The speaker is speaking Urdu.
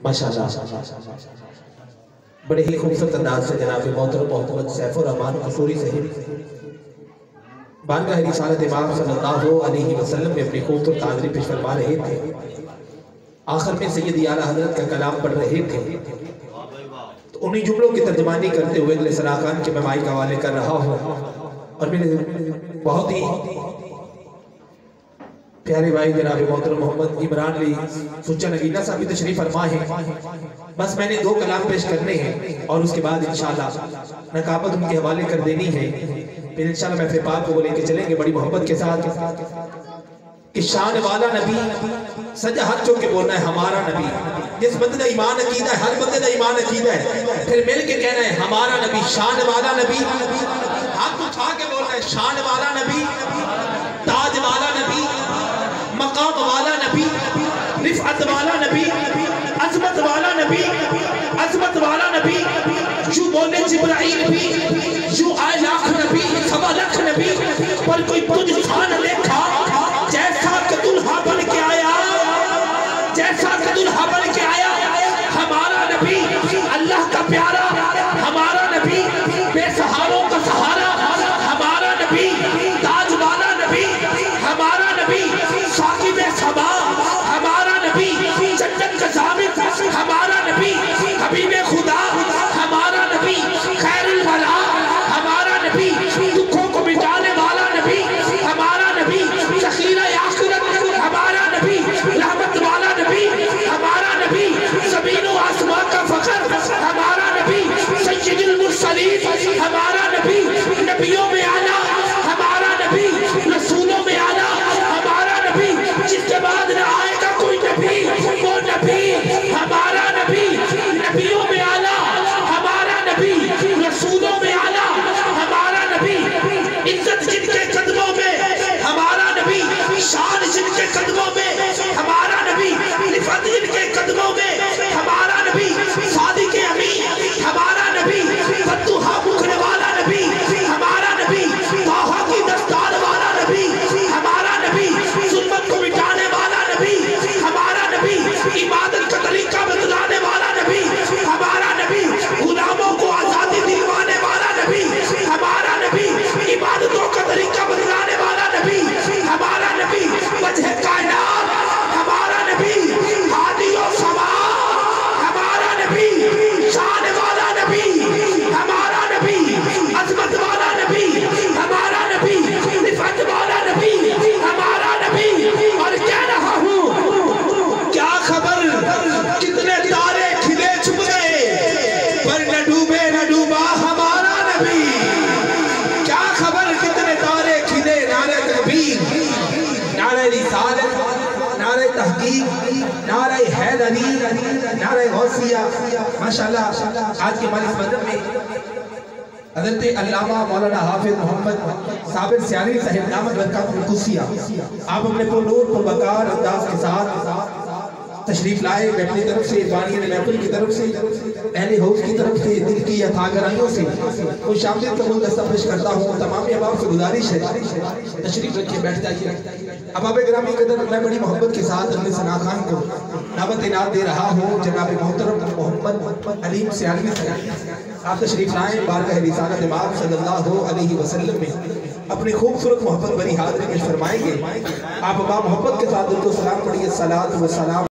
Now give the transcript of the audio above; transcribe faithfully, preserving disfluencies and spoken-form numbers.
ماشاءاللہ بڑے ہی خوبصورت انداز سے جناب محترم محمد سیف الرحمان قصوری صاحب بارگاہ رسالت امام صلی اللہ علیہ وسلم میں اپنی خوبصورت حاضری پیش فرما رہے تھے. آخر میں سید اعلیٰ حضرت کا کلام پڑھ رہے تھے تو انہی جملوں کی ترجمانی کرتے ہوئے اگلے سراخان کے میں مائی کا حوالے کر رہا ہوں. اور میرے بہت ہی پیارے بھائی جناب محترم محمد عمران علی سچا نگینہ صاحب بھی تشریف فرما ہے. بس میں نے دو کلام پیش کرنے ہیں اور اس کے بعد انشاءاللہ نقابت ان کے حوالے کر دینی ہے. پھر انشاءاللہ میں پاک کو لے کے چلیں گے بڑی محبت کے ساتھ کہ شان والا نبی سجا ہاتھ چوک کے بولنا ہے ہمارا نبی. جس بندے دا ایمان عقیدہ ہے ہر بندے دا ایمان عقیدہ ہے پھر مل کے کہنا ہے ہمارا نبی شان والا نبی. ہاتھ اٹھا کے بولنا ہے شان والا نبی تاج والا نبی مقام والا نبی رفعت والا نبی عظمت والا نبی عظمت والا نبی. جو بولے جبرائیل بھی جو آئے لاکھ نبی سوا لاکھ نبی پر کوئی تجھ خان دیکھا جیسا کہ دلہا بن کے آیا جیسا کہ دلہا بن کے آیا. ہمارا نبی اللہ کا پیارا ہمارا نبی بے سہاروں کا سہارا ہمارا نبی تاج والا نبی ہمارا نبی ثاقب صبا ہمارا نبی جنت کا ضابط ہمارا نبی حبیب خدا ہمارا نبی خیر البلا ہمارا نبی دکھوں کو مٹانے والا نبی ہمارا نبی ذخیرہ آخرت ہمارا نبی رحمت والا نبی ہمارا نبی زمین و آسمان کا فخر ہمارا نبی سید المرسلین ہمارا نبی نبیوں میں آنا ہمارا نبی رسولوں میں آنا ہمارا نبی جس کے بعد نہ آئے گا کوئی نبی وہ نبی ہمارا نبی نبیوں میں آنا ہمارا نبی رسولوں میں آنا ہمارا نبی عزت جن کے قدموں میں ہمارا نبی شان جن کے قدموں میں ہمارا نبی رفعت جن کے قدموں میں ہمارا نبی صادق امین ہمارا نبی فتوحہ مکھنے والا نبی ہمارا نبی طٰہٰ کی دستار والا نبی ہمارا نبی ظلمت کو مٹانے والا نبی ہمارا نبی عبادت کا طریقہ بتلانے والا نبی ہمارا نبی غلاموں کو آزادی دلوانے والا نبی ہمارا نبی عبادتوں کا طریقہ بتلانے والا نبی ہمارا نبی وجہ کائنات ہمارا نبی ہادی و سما ہمارا نبی شان والا نبی ہمارا نبی عظمت والا نبی ہمارا نبی رفعت والا نبی ہمارا نبی. اور کہہ رہا ہوں کیا خبر کتنے تارے کھلے چھپ گئے پر نہ ڈوبے نہ ڈوبا ہمارا نبی. کیا خبر کتنے تارے کھلے نعرہ تکبیر نعرہ رسالت نعرہ تحقیق نعرہ حیدری نعرہ غوثیہ. ماشاءاللہ آج کے مالی مدد میں حضرت علامہ مولانا حافظ محمد صابر سیانی صاحب دامت برکاتہ القدسیہ آپ اپنے پر نور پر وقار انداز کے ساتھ تشریف لائے. میں اپنی طرف سے بانیان محفل کی طرف سے اہل حوض کی طرف سے دل کی عطا گرائیوں سے خوش آمدید کا گلدستہ پیش کرتا ہوں. تمام احباب سے گزارش ہے تشریف رکھیں بیٹھ جائیے. احباب گرامی قدر میں بڑی محبت کے ساتھ اپنے ثنا خان کو دعوت انعام دے رہا ہوں. جناب محترم محمد علیم سیالوی صاحب آپ تشریف لائیں بارگاہ رسالت امام صلی اللہ علیہ وسلم میں اپنی خوبصورت محبت بری حاضری پیش فرمائیں گے. آپ با محبت کے ساتھ ان کو سلام پڑھیے. صلاۃ و سلام